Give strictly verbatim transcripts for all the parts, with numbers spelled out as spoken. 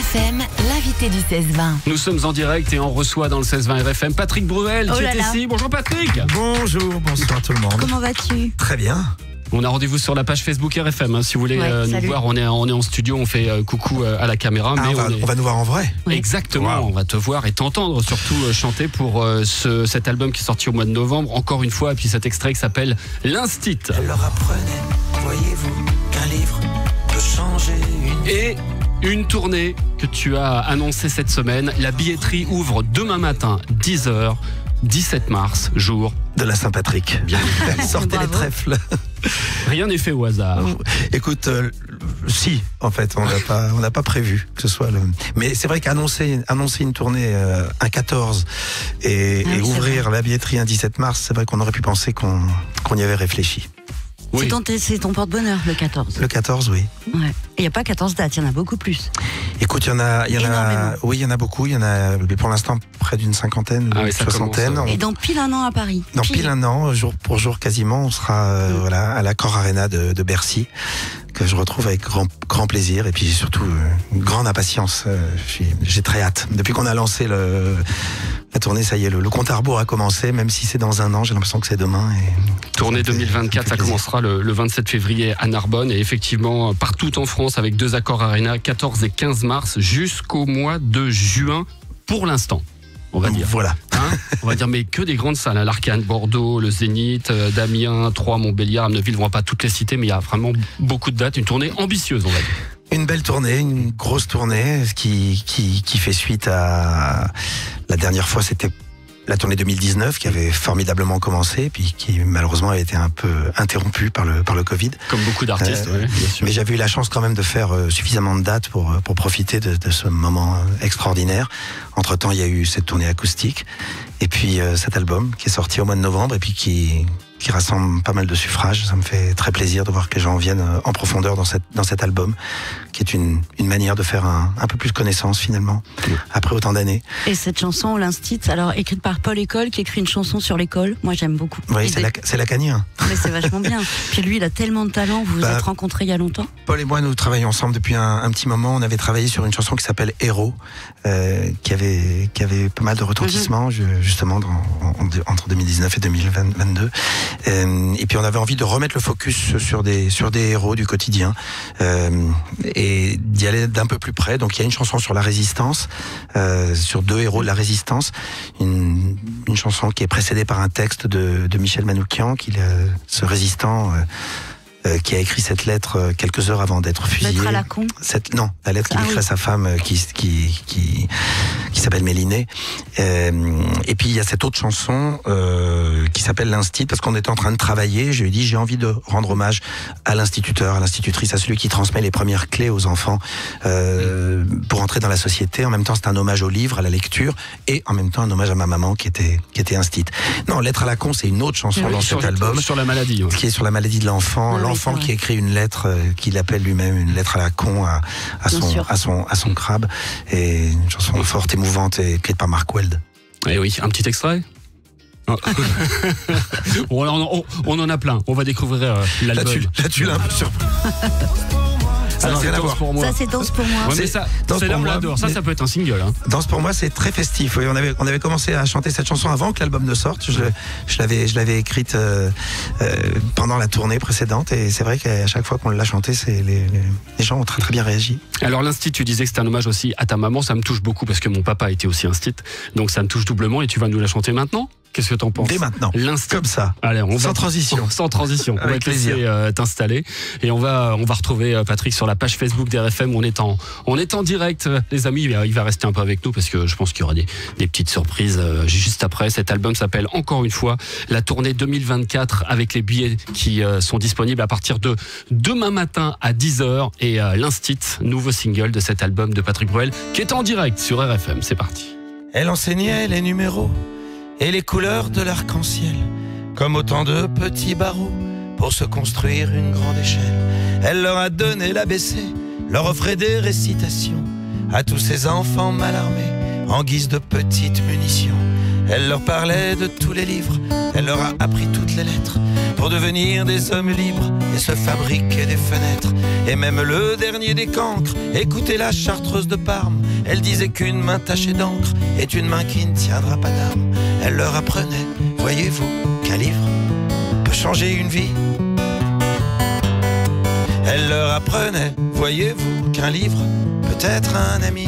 F M, l'invité du seize vingt. Nous sommes en direct et on reçoit dans le seize vingt R F M Patrick Bruel Oh qui là est là. ici. Bonjour Patrick. Bonjour, bonsoir tout le monde. Comment vas-tu? Très bien. On a rendez-vous sur la page Facebook R F M. Hein, si vous voulez Ouais, euh, nous salut. voir, on est, on est en studio, on fait euh, coucou euh, à la caméra. Ah, mais on, va, on est... on va nous voir en vrai. Oui. Exactement, Wow. on va te voir et t'entendre surtout euh, chanter pour euh, ce, cet album qui est sorti au mois de novembre. Encore une fois, et puis cet extrait qui s'appelle L'Instit. Elle leur apprenait, voyez-vous, qu'un livre peut changer une vie. Et une tournée que tu as annoncée cette semaine. La billetterie ouvre demain matin, dix heures, dix-sept mars, jour. De la Saint-Patrick. Bien évidemment. Sortez les Bravo. trèfles. Rien n'est fait au hasard. Écoute, euh, si, en fait, on n'a pas, on n'a pas prévu que ce soit le. Mais c'est vrai qu'annoncer, annoncer une tournée euh, un quatorze et, Ah oui, et c'est ouvrir la billetterie un dix-sept mars, c'est vrai qu'on aurait pu penser qu'on, qu'on y avait réfléchi. Oui. C'est ton, c'est ton porte-bonheur, le quatorze. Le quatorze, oui. Ouais. Il n'y a pas quatorze dates, il y en a beaucoup plus. Écoute, il y en a, il y en a, Énormément. oui, il y en a beaucoup. Il y en a, mais pour l'instant, près d'une cinquantaine, Ah oui, une ça soixantaine. commence, On- Et dans pile un an à Paris. Dans pile un an, jour pour jour quasiment, on sera euh, Mm. voilà, à l'Accor Arena de, de Bercy, que je retrouve avec grand, grand plaisir et puis surtout euh, une grande impatience. Euh, je suis- J'ai très hâte. Depuis qu'on a lancé le, la tournée, ça y est, le, le compte à rebours a commencé, même si c'est dans un an, j'ai l'impression que c'est demain. Et Tournée ça me fait- deux mille vingt-quatre, ça ça me fait plaisir. commencera le, le vingt-sept février à Narbonne et effectivement partout en France avec deux accords Arena, quatorze et quinze mars jusqu'au mois de juin pour l'instant. On va dire. Voilà. Hein, on va dire, mais que des grandes salles. Hein, L'Arcane, Bordeaux, le Zénith, euh, Damien, Troyes, Montbéliard, Amneville. On ne va pas toutes les citer, mais il y a vraiment beaucoup de dates. Une tournée ambitieuse, on va dire. Une belle tournée, une grosse tournée qui, qui, qui fait suite à la dernière fois, c'était la tournée deux mille dix-neuf qui avait formidablement commencé, puis qui malheureusement a été un peu interrompue par le, par le Covid. Comme beaucoup d'artistes, Euh, ouais, bien sûr. Mais j'avais eu la chance quand même de faire euh, suffisamment de dates pour, pour profiter de, de ce moment euh, extraordinaire. Entre-temps, il y a eu cette tournée acoustique et puis euh, cet album qui est sorti au mois de novembre et puis qui, qui rassemble pas mal de suffrages. Ça me fait très plaisir de voir que les gens viennent euh, en profondeur dans, cette, dans cet album, qui est une, une manière de faire un, un peu plus connaissance finalement, Oui. après autant d'années. Et cette chanson, l'Instit, alors écrite par Paul École, qui écrit une chanson sur l'école. Moi, j'aime beaucoup. Oui, L'idée. c'est la, c'est la Cagnère. Mais c'est vachement bien. Puis lui, il a tellement de talent. Vous vous Bah, êtes rencontrés il y a longtemps? Paul et moi, nous travaillons ensemble depuis un, un petit moment. On avait travaillé sur une chanson qui s'appelle Héros, euh, qui avait qui avait pas mal de retentissement, je- justement, dans, en- entre deux mille dix-neuf et deux mille vingt-deux. Euh, et puis on avait envie de remettre le focus sur des sur des héros du quotidien euh, et d'y aller d'un peu plus près. Donc il y a une chanson sur la résistance, euh, sur deux héros de la résistance, une, une chanson qui est précédée par un texte de, de Michel Manoukian, qui euh, ce résistant. Euh, euh, qui a écrit cette lettre euh, quelques heures avant d'être fusillé. Lettre à la con. Cette, non, la lettre qu'il Ah écrit oui. à sa femme euh, qui, qui, qui, qui s'appelle Mélinée. Euh, et puis il y a cette autre chanson euh, qui s'appelle L'Instit, parce qu'on était en train de travailler. Je lui ai dit, j'ai envie de rendre hommage à l'instituteur, à l'institutrice, à celui qui transmet les premières clés aux enfants euh, pour entrer dans la société. En même temps, c'est un hommage au livre, à la lecture, et en même temps un hommage à ma maman qui était, qui était instit. Non, Lettre à la con, c'est une autre chanson Oui, dans sur, cet album, sur la maladie. Ouais. qui est sur la maladie de l'enfant, Ah oui, l'enfant c'est qui vrai. écrit une lettre euh, qu'il appelle lui-même une lettre à la con à, à Bien son sûr. à son à son crabe, et une chanson forte, émouvante et écrite par Mark Weld. Eh oui, un petit extrait. Oh. on, on- on en a plein. On va découvrir euh, Là l'album. tu là tu l'as un peu surpris. Ça, Ah non, c'est rien à Danse voir. pour moi. Ça, c'est Danse pour moi. Ouais, mais C'est- ça, Danse c'est là pour on moi, l'adore. Ça, mais- ça peut être un single. Hein. Danse pour moi, c'est très festif. Oui, on avait on avait commencé à chanter cette chanson avant que l'album ne sorte. Je, je l'avais je l'avais écrite euh, euh, pendant la tournée précédente, et c'est vrai qu'à chaque fois qu'on l'a chantée, c'est les, les, les gens ont très très bien réagi. Alors l'Instit, tu disais que c'était un hommage aussi à ta maman. Ça me touche beaucoup parce que mon papa était aussi Instit. Donc ça me touche doublement et tu vas nous la chanter maintenant. Qu'est-ce que t'en penses? Dès maintenant, L'Instit. comme ça, Allez, on sans va transition. sans transition. On va Avec te laisser plaisir. euh, t'installer et on va on va retrouver euh, Patrick sur la page Facebook d'R F M. On est en on est en direct, euh, les amis. Il va, il va rester un peu avec nous parce que je pense qu'il y aura des, des petites surprises euh, juste après. Cet album s'appelle encore une fois la tournée deux mille vingt-quatre avec les billets qui euh, sont disponibles à partir de demain matin à dix heures et euh, l'Instit, nouveau single de cet album de Patrick Bruel qui est en direct sur R F M. C'est parti. Elle enseignait les numéros et les couleurs de l'arc-en-ciel, comme autant de petits barreaux pour se construire une grande échelle. Elle leur a donné l'A B C, leur offrait des récitations à tous ces enfants mal armés en guise de petites munitions. Elle leur parlait de tous les livres, elle leur a appris toutes les lettres pour devenir des hommes libres et se fabriquer des fenêtres. Et même le dernier des cancres, écoutez la chartreuse de Parme, elle disait qu'une main tachée d'encre est une main qui ne tiendra pas d'armes. Elle leur apprenait, voyez-vous, qu'un livre peut changer une vie. Elle leur apprenait, voyez-vous, qu'un livre peut être un ami.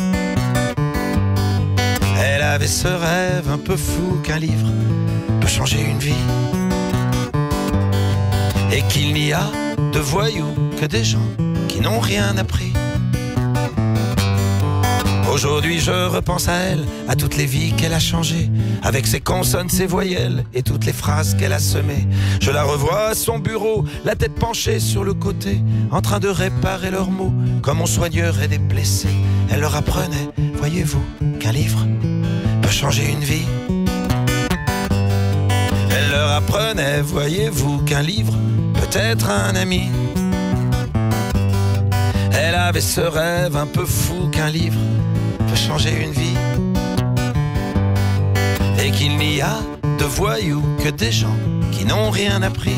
Elle avait ce rêve un peu fou qu'un livre peut changer une vie. Et qu'il n'y a de voyous que des gens qui n'ont rien appris. Aujourd'hui je repense à elle, à toutes les vies qu'elle a changées, avec ses consonnes, ses voyelles et toutes les phrases qu'elle a semées. Je la revois à son bureau, la tête penchée sur le côté, en train de réparer leurs mots, comme on soignerait des blessés. Elle leur apprenait, voyez-vous, qu'un livre peut changer une vie. Elle leur apprenait, voyez-vous, qu'un livre peut être un ami. Elle avait ce rêve un peu fou qu'un livre peut changer une vie. Et qu'il n'y a de voyous que des gens qui n'ont rien appris.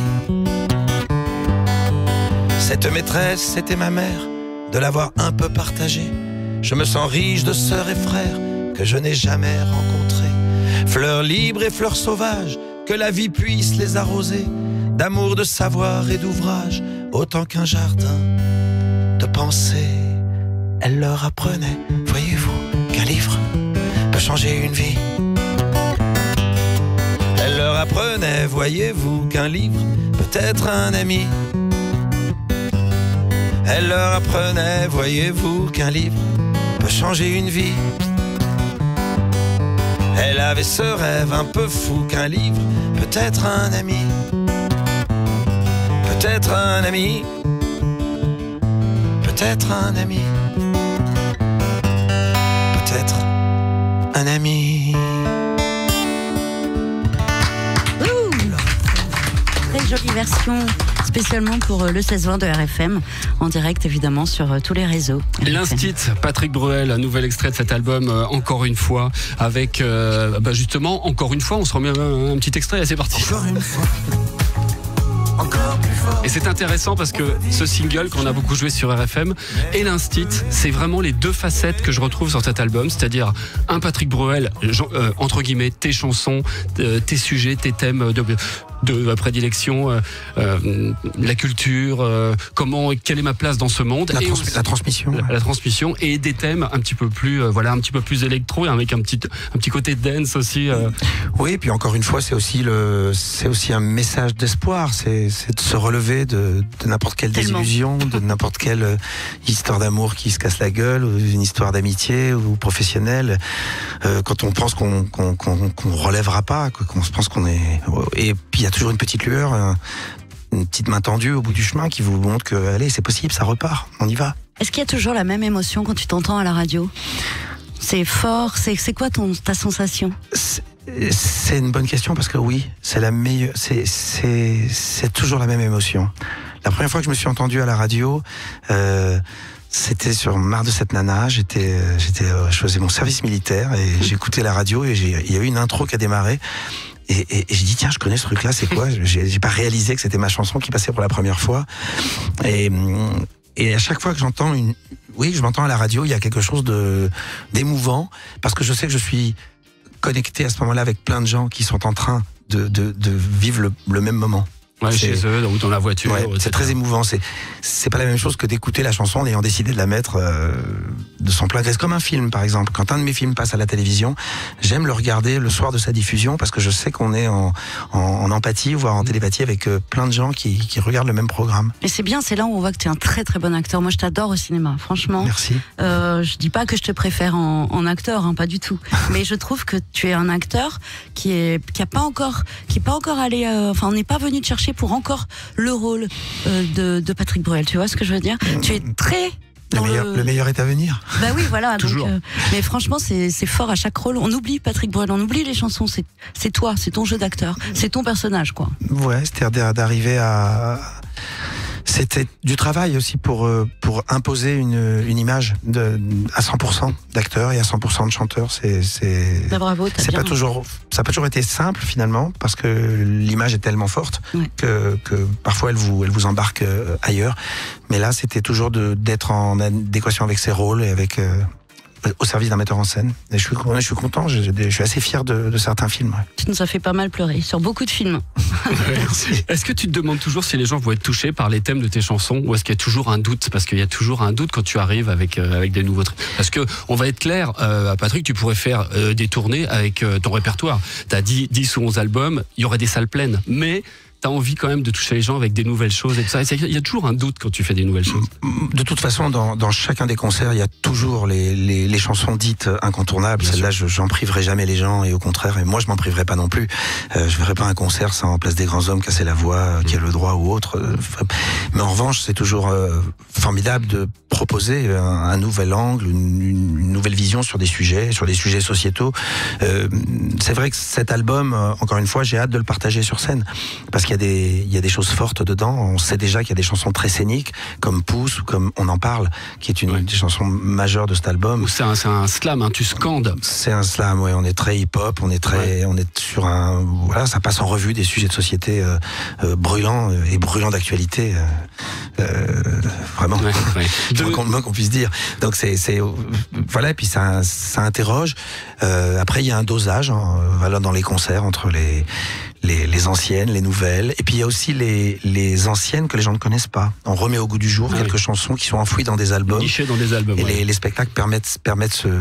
Cette maîtresse, c'était ma mère, de l'avoir un peu partagée. Je me sens riche de sœurs et frères que je n'ai jamais rencontrés. Fleurs libres et fleurs sauvages, que la vie puisse les arroser, d'amour, de savoir et d'ouvrage, autant qu'un jardin de pensée. Elle leur apprenait, voyez-vous, qu'un livre peut changer une vie. Elle leur apprenait, voyez-vous, qu'un livre peut être un ami. Elle leur apprenait, voyez-vous, qu'un livre peut changer une vie. Elle avait ce rêve un peu fou qu'un livre peut être un ami. Peut-être un ami. Peut-être un ami. Peut-être un ami. Ouh, très jolie version, spécialement pour le seize vingt de R F M, en direct évidemment sur tous les réseaux. L'Instit, Patrick Bruel, un nouvel extrait de cet album, euh, encore une fois, avec euh, bah justement, encore une fois, on se remet un, un petit extrait et c'est parti. Encore une fois. Encore plus fort. Et c'est intéressant parce que ce single qu'on a beaucoup joué sur R F M et l'Instit, c'est vraiment les deux facettes que je retrouve sur cet album, c'est-à-dire un Patrick Bruel, euh, entre guillemets, tes chansons, euh, tes sujets, tes thèmes de... de prédilection, euh, euh, la culture, euh, comment, quelle est ma place dans ce monde, La, et trans aussi, la transmission. la, Ouais. la transmission et des thèmes un petit peu plus, euh, voilà, un petit peu plus électro et avec un petit, un petit côté dance aussi. Euh. Oui, et puis encore une fois, c'est aussi le, c'est aussi un message d'espoir. C'est, c'est de se relever de, de n'importe quelle Tellement. désillusion, de n'importe quelle euh, histoire d'amour qui se casse la gueule, ou une histoire d'amitié ou professionnelle. Euh, quand on pense qu'on, qu'on, qu'on, qu'on relèvera pas, qu'on se pense qu'on est, et puis il y a toujours une petite lueur, une petite main tendue au bout du chemin qui vous montre que, allez, c'est possible, ça repart, on y va. Est-ce qu'il y a toujours la même émotion quand tu t'entends à la radio? C'est fort, c'est, c'est quoi ton, ta sensation? C'est, c'est une bonne question parce que oui, c'est la meilleure, c'est, c'est, c'est toujours la même émotion. La première fois que je me suis entendu à la radio, euh, c'était sur Marre de cette nana. J'étais, j'étais, je faisais mon service militaire et j'écoutais la radio et j'ai, il y a eu une intro qui a démarré. Et, et, et j'ai dit, tiens, je connais ce truc-là, c'est quoi? j'ai, j'ai pas réalisé que c'était ma chanson qui passait pour la première fois. Et, et à chaque fois que j'entends une... Oui, je m'entends à la radio, il y a quelque chose de, d'émouvant, parce que je sais que je suis connecté à ce moment-là avec plein de gens qui sont en train de, de, de vivre le, le même moment. Ouais, C'est- chez eux, ou dans la voiture. Ouais, et c'est cetera. très émouvant. C'est c'est pas la même chose que d'écouter la chanson en ayant décidé de la mettre euh, de son plein gré. C'est comme un film, par exemple. Quand un de mes films passe à la télévision, j'aime le regarder le soir de sa diffusion parce que je sais qu'on est en, en, en empathie, voire en télépathie avec euh, plein de gens qui, qui regardent le même programme. Et c'est bien, c'est là où on voit que tu es un très très bon acteur. Moi, je t'adore au cinéma, franchement. Merci. Euh, je dis pas que je te préfère en, en acteur, hein, pas du tout. Mais je trouve que tu es un acteur qui est qui a pas encore qui est pas encore allé. euh, Enfin, on n'est pas venu te chercher pour encore le rôle euh, de, de Patrick Bruel. Tu vois ce que je veux dire? Tu es très Le dans meilleur, le... le meilleur est à venir. Bah oui, voilà. Donc, Toujours. euh, mais franchement, c'est c'est fort à chaque rôle. On oublie Patrick Bruel, on oublie les chansons. C'est c'est toi, c'est ton jeu d'acteur, c'est ton personnage, quoi. Ouais, c'est-à-dire d'arriver à... C'était du travail aussi pour euh, pour imposer une une image de à cent pour cent d'acteurs et à cent pour cent de chanteurs. C'est c'est bah, bravo, t'as c'est bien... pas toujours ça a pas toujours été simple finalement parce que l'image est tellement forte ouais. que que parfois elle vous elle vous embarque euh, ailleurs. Mais là, c'était toujours de d'être en adéquation avec ses rôles et avec euh, au service d'un metteur en scène. Et je suis, je suis content, je, je suis assez fier de, de certains films. Ouais. Tu nous as fait pas mal pleurer sur beaucoup de films. Est-ce que tu te demandes toujours si les gens vont être touchés par les thèmes de tes chansons ou est-ce qu'il y a toujours un doute? Parce qu'il y a toujours un doute quand tu arrives avec, euh, avec des nouveaux trucs. Parce que, on va être clair, euh, Patrick, tu pourrais faire euh, des tournées avec euh, ton répertoire. T'as dix, dix ou onze albums, il y aurait des salles pleines. Mais t'as envie quand même de toucher les gens avec des nouvelles choses et tout ça. Il y a toujours un doute quand tu fais des nouvelles choses. De toute façon, dans, dans chacun des concerts, il y a toujours les, les, les chansons dites incontournables. Celle-là, je, j'en priverai jamais les gens et au contraire, et moi je m'en priverai pas non plus. Euh, je verrai pas un concert sans Place des Grands Hommes, Casser la voix, mmh. qui a le droit ou autre. Mais en revanche, c'est toujours euh, formidable de proposer un, un nouvel angle, une, une nouvelle vision sur des sujets, sur des sujets sociétaux. Euh, c'est vrai que cet album, euh, encore une fois, j'ai hâte de le partager sur scène parce qu'il y a des, il y a des choses fortes dedans. On sait déjà qu'il y a des chansons très scéniques, comme Pousse ou comme On en parle, qui est une ouais. des chansons majeures de cet album. C'est un, c'est un slam, hein, tu scandes. C'est un slam, ouais. On est très hip-hop, on est très, ouais. on est sur un, voilà, ça passe en revue des sujets de société euh, euh, brûlants et brûlants d'actualité. Euh, euh, vraiment, ouais, ouais. le moins qu'on, moins qu'on puisse dire. Donc c'est, c'est, voilà. Et puis ça, ça interroge. Euh, après, il y a un dosage, hein, voilà, dans les concerts entre les Les, les anciennes, les nouvelles, et puis il y a aussi les, les anciennes que les gens ne connaissent pas. On remet au goût du jour ah quelques oui. chansons qui sont enfouies dans des albums, nichées dans des albums. Et ouais. les, les spectacles permettent, permettent ce,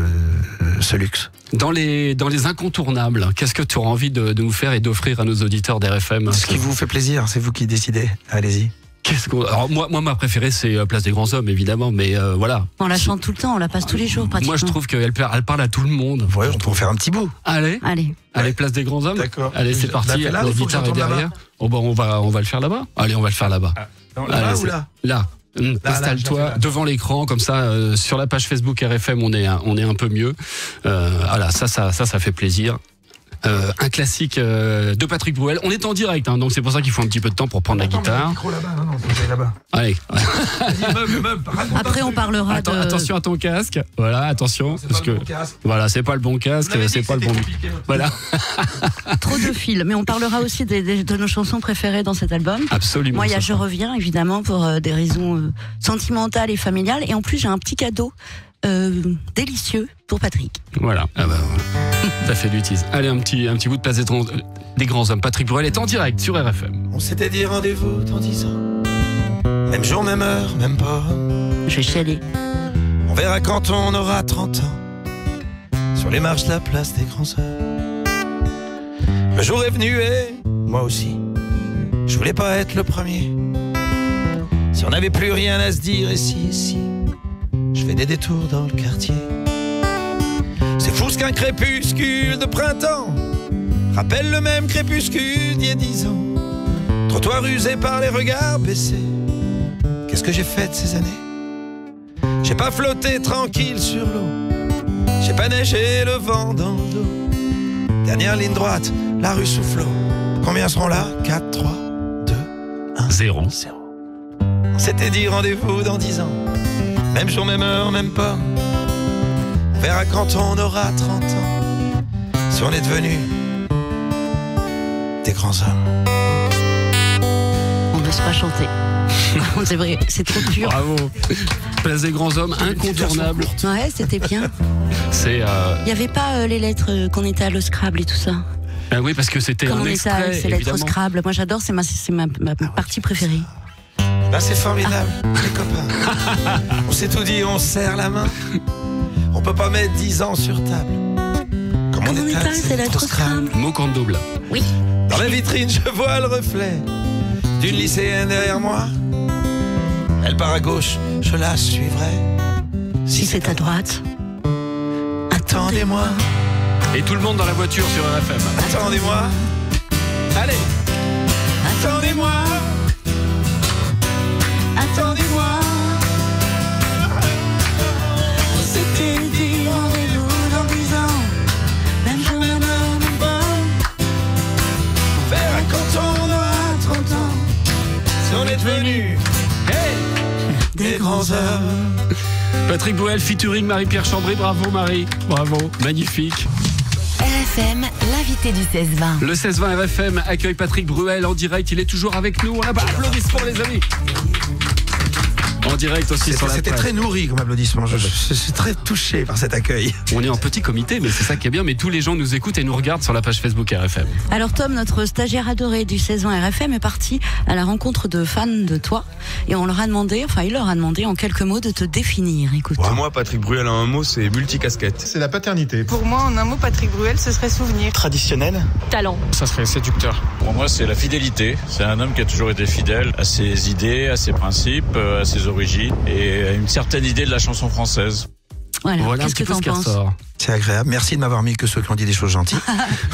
ce luxe. Dans les, dans les incontournables, qu'est-ce que tu auras envie de, de nous faire et d'offrir à nos auditeurs d'R F M? Ce qui vous fait plaisir, c'est vous qui décidez. Allez-y. Qu'est-ce qu'on... Alors moi, moi, ma préférée, c'est Place des Grands Hommes, évidemment, mais euh, voilà. On la chante tout le temps, on la passe tous les jours, pratiquement. Moi, je trouve qu'elle elle parle à tout le monde. Ouais, on peut en faire un petit bout. Allez. Allez. Allez, Place des Grands Hommes. D'accord. Allez, c'est parti. Là, la guitare est derrière. Oh, bah, on va, on va le faire là-bas. Allez, on va le faire là-bas. Ah, non, là, Allez, ou là Là. Hum, là, installe-toi là, là, devant l'écran, comme ça, euh, sur la page Facebook R F M, on est, on est un peu mieux. Euh, voilà, ça, ça, ça, ça fait plaisir. Euh, un classique euh, de Patrick Bruel. On est en direct, hein, donc c'est pour ça qu'il faut un petit peu de temps pour prendre Attends, la guitare. Le micro là-bas, non, non, c'est là-bas. Allez. meuble, meuble, Après, on parlera Attends, de... Attention à ton casque. Voilà, attention, c'est parce pas que le bon casque. voilà, c'est pas le bon casque, c'est pas le bon. Voilà. Trop de fils, mais on parlera aussi des, des, de nos chansons préférées dans cet album. Absolument. Moi, il y a Je reviens, évidemment, pour euh, des raisons euh, sentimentales et familiales. Et en plus, j'ai un petit cadeau euh, délicieux pour Patrick. Voilà. Ah bah, ça fait du tease. Allez, un petit, un petit bout de Place des, des Grands Hommes. Patrick Bruel est en direct sur R F M. On s'était dit rendez-vous dans dix ans. Même jour, même heure, même pas. Je vais chialer. On verra quand on aura trente ans. Sur les marches de la Place des Grands Hommes. Le jour est venu et moi aussi. Je voulais pas être le premier. Si on n'avait plus rien à se dire, et si, et si je fais des détours dans le quartier. C'est fou ce qu'un crépuscule de printemps rappelle le même crépuscule d'il y a dix ans. Trottoir usé par les regards baissés. Qu'est-ce que j'ai fait de ces années? J'ai pas flotté tranquille sur l'eau. J'ai pas neigé le vent dans le dos. Dernière ligne droite, la rue Soufflot. Combien seront là? quatre, trois, deux, un, zéro. On s'était dit rendez-vous dans dix ans. Même jour, même heure, même pomme. On verra quand on aura trente ans. Si on est devenus des grands hommes. On ne se pas chanter. C'est vrai, c'est trop dur. Bravo. Place des Grands Hommes, incontournable. Ouais, c'était bien. C'est. Euh... Il n'y avait pas euh, les lettres euh, qu'on était à le Scrabble et tout ça. Ah oui, parce que c'était Comme un on extrait, était à ces lettres Scrabble. Moi, j'adore, c'est ma, c'est ma, ma partie préférée. Là, c'est formidable, ah. les copains. On s'est tout dit, on se serre la main. On peut pas mettre dix ans sur table. Comme, Comme on étale, étale, c'est lettres Scrabble. Mot compte double. Oui. Dans la vitrine, je vois le reflet d'une lycéenne derrière moi. Elle part à gauche, je la suivrai. Si, si c'est à droite, attendez-moi. Et tout le monde dans la voiture sur R F M. Attendez-moi. Allez. Attendez-moi. Attendez-moi. On s'était dit rendez-vous dans dix ans. Même jour, même heure, même pas. On verra quand on aura trente ans. Si on est devenus cent heures. Patrick Bruel featuring Marie-Pierre Chambry. Bravo Marie, bravo, magnifique. R F M, l'invité du seize vingt. Le seize vingt R F M accueille Patrick Bruel en direct. Il est toujours avec nous. On a applaudissements les amis. En direct aussi sur la C'était page. très nourri comme applaudissement. Je, je, je suis très touché par cet accueil. On est en petit comité, mais c'est ça qui est bien. Mais tous les gens nous écoutent et nous regardent sur la page Facebook R F M. Alors Tom, notre stagiaire adoré du seize vingt R F M, est parti à la rencontre de fans de toi et on leur a demandé, enfin il leur a demandé en quelques mots de te définir. Écoute. Pour moi, Patrick Bruel en un mot, c'est multicasquette. C'est la paternité. Pour moi, en un mot, Patrick Bruel, ce serait souvenir. Traditionnel. Talent. Ça serait séducteur. Pour moi, c'est la fidélité. C'est un homme qui a toujours été fidèle à ses idées, à ses principes, à ses origines et à une certaine idée de la chanson française. Voilà, Voilà un qu'est-ce petit que peu ce t'en qui penses? ressort. C'est agréable. Merci de m'avoir mis que ceux qui ont dit des choses gentilles.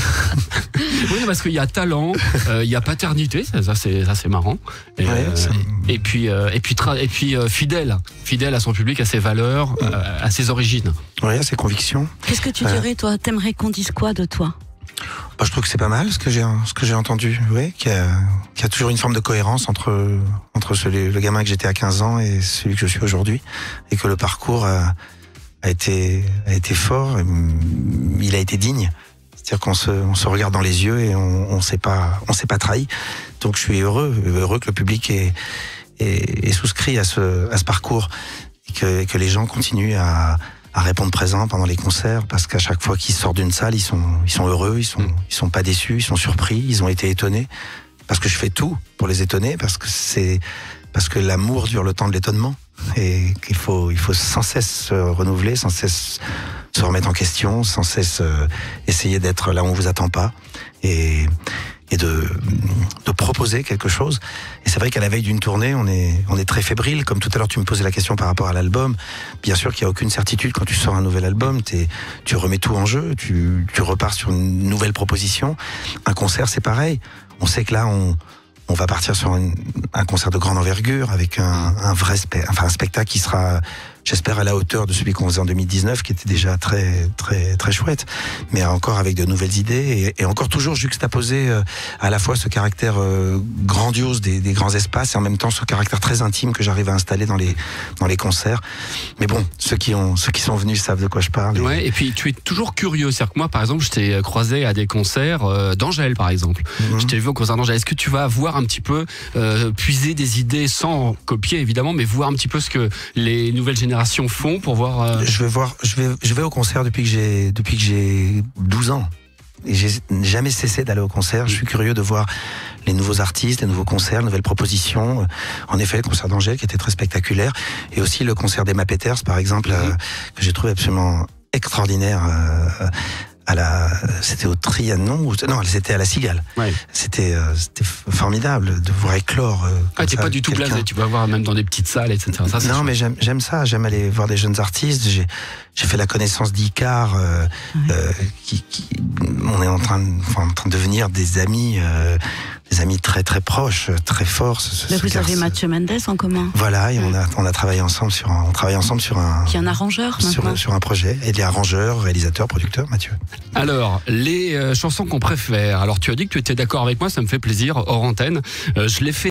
Oui, parce qu'il y a talent, euh, il y a paternité, ça, ça, c'est ça c'est marrant. Et, Ouais, euh, ça- et puis euh, et puis tra- et puis euh, fidèle, fidèle à son public, à ses valeurs, euh, à ses origines. Oui, ses convictions. Qu'est-ce que tu Ouais. dirais, toi? T'aimerais qu'on dise quoi de toi? Bah, je trouve que c'est pas mal ce que j'ai ce que j'ai entendu. Oui, qu'il y a, qu'il y a toujours une forme de cohérence entre entre celui, le gamin que j'étais à quinze ans et celui que je suis aujourd'hui, et que le parcours a, a été a été fort. Et, mm, il a été digne. C'est-à-dire qu'on se on se regarde dans les yeux et on on s'est pas on s'est pas trahi. Donc je suis heureux heureux que le public ait, ait, ait souscrit à ce à ce parcours et que, et que les gens continuent à à répondre présent pendant les concerts, parce qu'à chaque fois qu'ils sortent d'une salle, ils sont, ils sont heureux, ils sont, ils sont pas déçus, ils sont surpris, ils ont été étonnés, parce que je fais tout pour les étonner, parce que c'est, parce que l'amour dure le temps de l'étonnement, et qu'il faut, il faut sans cesse se renouveler, sans cesse se remettre en question, sans cesse euh, essayer d'être là où on vous attend pas, et, et de, de proposer quelque chose. Et c'est vrai qu'à la veille d'une tournée, on est, on est très fébrile. Comme tout à l'heure, tu me posais la question par rapport à l'album. Bien sûr qu'il n'y a aucune certitude quand tu sors un nouvel album. T'es, tu remets tout en jeu, tu, tu repars sur une nouvelle proposition. Un concert, c'est pareil. On sait que là, on, on va partir sur une, un concert de grande envergure avec un, un vrai spe, enfin un spectacle qui sera, j'espère, à la hauteur de celui qu'on faisait en deux mille dix-neuf, qui était déjà très très très chouette, mais encore avec de nouvelles idées et, et encore toujours juxtaposé euh, à la fois ce caractère euh, grandiose des, des grands espaces et en même temps ce caractère très intime que j'arrive à installer dans les dans les concerts. Mais bon, ceux qui ont ceux qui sont venus savent de quoi je parle. Ouais, et puis tu es toujours curieux. C'est-à-dire que moi, par exemple, je t'ai croisé à des concerts euh, d'Angèle, par exemple. Mhm. Je t'ai vu au concert d'Angèle. Est-ce que tu vas voir un petit peu euh, puiser des idées sans copier évidemment, mais voir un petit peu ce que les nouvelles générations font pour voir. Euh... Je vais voir, je vais, je vais au concert depuis que j'ai, depuis que j'ai douze ans. Et j'ai jamais cessé d'aller au concert. Je suis curieux de voir les nouveaux artistes, les nouveaux concerts, les nouvelles propositions. En effet, le concert d'Angèle qui était très spectaculaire. Et aussi le concert d'Emma Peters, par exemple, euh, que j'ai trouvé absolument extraordinaire. Euh, à la, c'était au Trianon, ou, non, c'était à la Cigale. Ouais. C'était, euh, c'était formidable de voir éclore. Euh, Ah, t'es ça, pas du tout quelqu'un. blasé. Tu vas voir même dans des petites salles, et cetera. Ça, c'est Non, chouette. mais j'aime, j'aime ça. J'aime aller voir des jeunes artistes. J'ai, j'ai fait la connaissance d'Icar, euh, Ouais. euh, qui, qui, on est en train, de, enfin, en train de devenir des amis, euh, des amis très très proches, très forts. Ce, ce Mais vous avez garçon. Mathieu Mendes en commun, Voilà, et on a, on a travaillé ensemble sur, un, on travaille ensemble sur un, qui est un arrangeur maintenant. sur, sur un projet. Et il est arrangeur, réalisateur, producteur, Mathieu. Alors, les euh, chansons qu'on préfère. Alors, tu as dit que tu étais d'accord avec moi, ça me fait plaisir, hors antenne. Euh, je l'ai fait.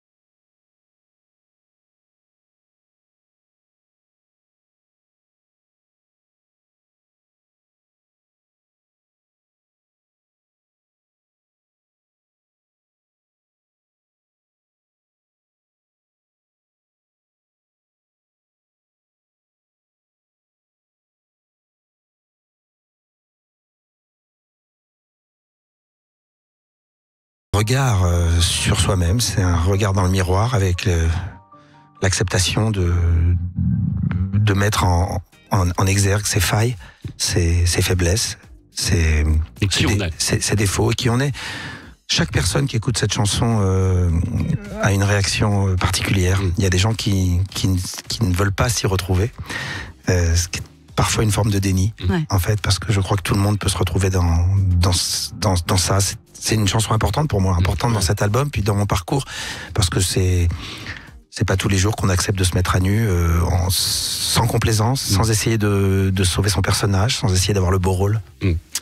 Regard euh, sur soi-même, c'est un regard dans le miroir avec le- l'acceptation de, de mettre en, en, en exergue ses failles, ses, ses faiblesses, ses, Et qui ses, on dé- est. ses- ses défauts et qui on est. Chaque personne qui écoute cette chanson euh, a une réaction euh, particulière. Mm. Il y a des gens qui, qui, ne- qui ne veulent pas s'y retrouver, euh, ce qui est parfois une forme de déni, Ouais. en fait, parce que je crois que tout le monde peut se retrouver dans, dans, ce- dans, dans ça. C'est- C'est une chanson importante pour moi, importante dans cet album, puis dans mon parcours, parce que c'est c'est pas tous les jours qu'on accepte de se mettre à nu euh, en, sans complaisance, sans essayer de, de sauver son personnage, sans essayer d'avoir le beau rôle.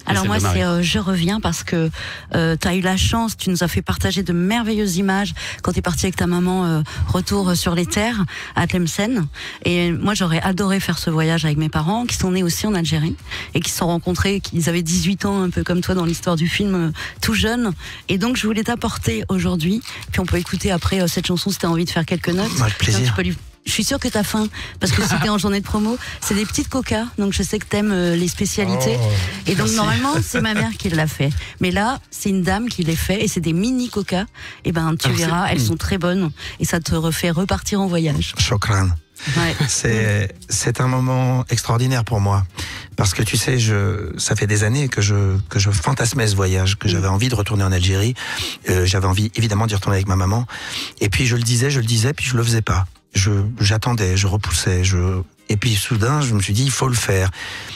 Alors moi, c'est euh, Je reviens parce que euh, tu as eu la chance, tu nous as fait partager de merveilleuses images quand tu es parti avec ta maman euh, retour sur les terres à Tlemcen. Et moi, j'aurais adoré faire ce voyage avec mes parents qui sont nés aussi en Algérie et qui se sont rencontrés, ils avaient dix-huit ans, un peu comme toi dans l'histoire du film, euh, tout jeune. Et donc, je voulais t'apporter aujourd'hui. Puis on peut écouter après euh, cette chanson si tu as envie de faire quelques notes. Avec plaisir. Donc, tu peux lui... Je suis sûre que t'as faim parce que c'était en journée de promo. C'est des petites coca, donc je sais que t'aimes euh, les spécialités. Oh, et donc merci. normalement c'est ma mère qui l'a fait, mais là c'est une dame qui les fait et c'est des mini coca. Et ben tu Alors, verras, c'est... elles sont très bonnes et ça te refait repartir en voyage. Chokran. Ouais. C'est c'est un moment extraordinaire pour moi parce que tu sais, je ça fait des années que je que je fantasmais ce voyage, que j'avais envie de retourner en Algérie. Euh, j'avais envie évidemment d'y retourner avec ma maman. Et puis je le disais, je le disais, puis je le faisais pas. Je j'attendais, je repoussais, je et puis soudain je me suis dit il faut le faire.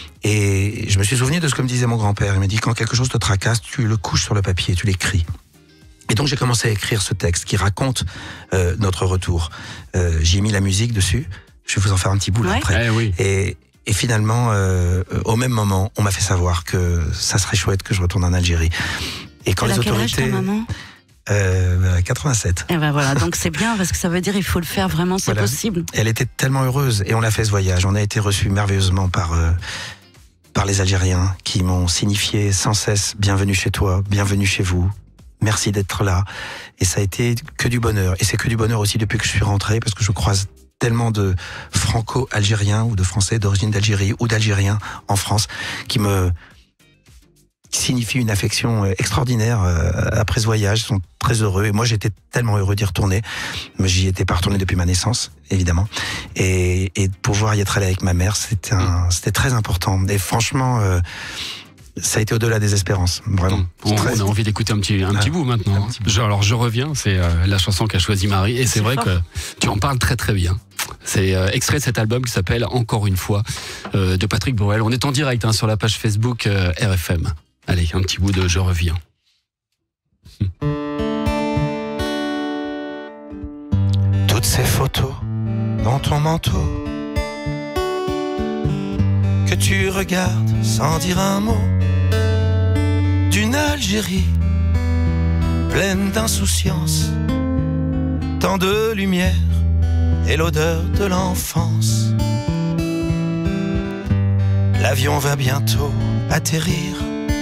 Et je me suis souvenu de ce que me disait mon grand-père. Il m'a dit quand quelque chose te tracasse, tu le couches sur le papier, tu l'écris. Et donc j'ai commencé à écrire ce texte qui raconte euh, notre retour. Euh, j'ai mis la musique dessus. Je vais vous en faire un petit bout là Ouais. après. Eh oui. Et, et finalement, euh, au même moment, on m'a fait savoir que ça serait chouette que je retourne en Algérie. Et quand Elle les a quel âge ta autorités, maman? euh, quatre-vingt-sept. Et ben voilà, donc c'est bien parce que ça veut dire il faut le faire vraiment, c'est Voilà. possible. Elle était tellement heureuse et on a fait ce voyage. On a été reçus merveilleusement par euh, par les Algériens qui m'ont signifié sans cesse bienvenue chez toi, bienvenue chez vous. Merci d'être là. Et ça a été que du bonheur. Et c'est que du bonheur aussi depuis que je suis rentré parce que je croise tellement de franco-algériens ou de Français d'origine d'Algérie ou d'Algériens en France qui me signifient une affection extraordinaire après ce voyage. Ils sont très heureux. Et moi, j'étais tellement heureux d'y retourner. Mais j'y étais pas retourné depuis ma naissance, évidemment. Et, et de pouvoir y être allé avec ma mère, c'était un, c'était très important. Et franchement, euh, ça a été au-delà des espérances, vraiment. On, Très... on a envie d'écouter un petit, un petit Ah, bout maintenant. un petit bout. Je, alors je reviens, c'est euh, la chanson qu'a choisi Marie et c'est, C'est vrai fort. que tu en parles très très bien. C'est euh, extrait de cet album qui s'appelle Encore une fois euh, de Patrick Bruel. On est en direct hein, sur la page Facebook euh, R F M. Allez, un petit bout de Je reviens. Toutes ces photos dans ton manteau que tu regardes sans dire un mot, d'une Algérie pleine d'insouciance, tant de lumière et l'odeur de l'enfance. L'avion va bientôt atterrir.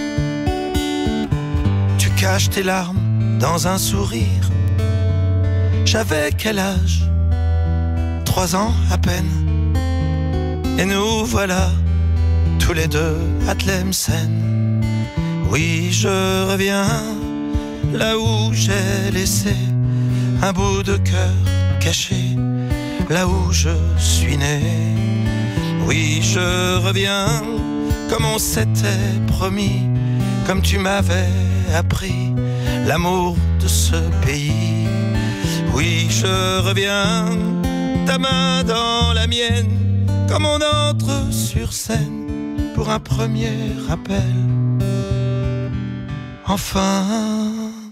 Tu caches tes larmes dans un sourire. J'avais quel âge? Trois ans à peine. Et nous voilà tous les deux à Tlemcen. Oui, je reviens là où j'ai laissé un bout de cœur caché, là où je suis né. Oui, je reviens comme on s'était promis, comme tu m'avais appris l'amour de ce pays. Oui, je reviens, ta main dans la mienne, comme on entre sur scène pour un premier appel. Enfin.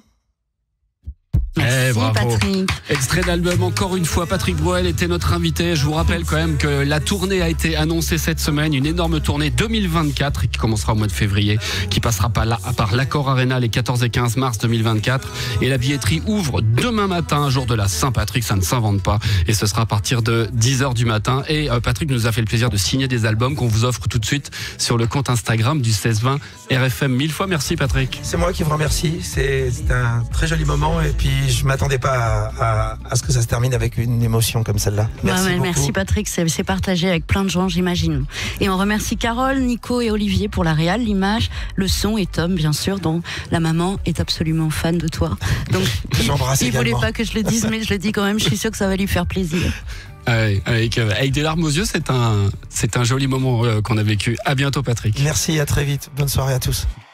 Eh, Merci bravo. Patrick. Extrait d'album Encore une fois, Patrick Bruel était notre invité. Je vous rappelle quand même que la tournée a été annoncée cette semaine, une énorme tournée deux mille vingt-quatre qui commencera au mois de février, qui passera par, la, par l'Accor Arena les quatorze et quinze mars deux mille vingt-quatre. Et la billetterie ouvre demain matin, jour de la Saint-Patrick, ça ne s'invente pas. Et ce sera à partir de dix heures du matin. Et euh, Patrick nous a fait le plaisir de signer des albums qu'on vous offre tout de suite sur le compte Instagram du seize vingt R F M. Mille fois merci Patrick. C'est moi qui vous remercie. C'est, c'est un très joli moment et puis je m'attendais pas à, à, à ce que ça se termine avec une émotion comme celle-là. Merci Ouais, ouais, beaucoup. merci Patrick, c'est, c'est partagé avec plein de gens, j'imagine. Et on remercie Carole, Nico et Olivier pour la réal, l'image, le son et Tom, bien sûr, dont la maman est absolument fan de toi. Donc, J'embrasse il ne voulait également. pas que je le dise, mais je le dis quand même, je suis sûre que ça va lui faire plaisir. Avec, avec, euh, avec des larmes aux yeux, c'est un, c'est un joli moment euh, qu'on a vécu. À bientôt Patrick. Merci, à très vite. Bonne soirée à tous.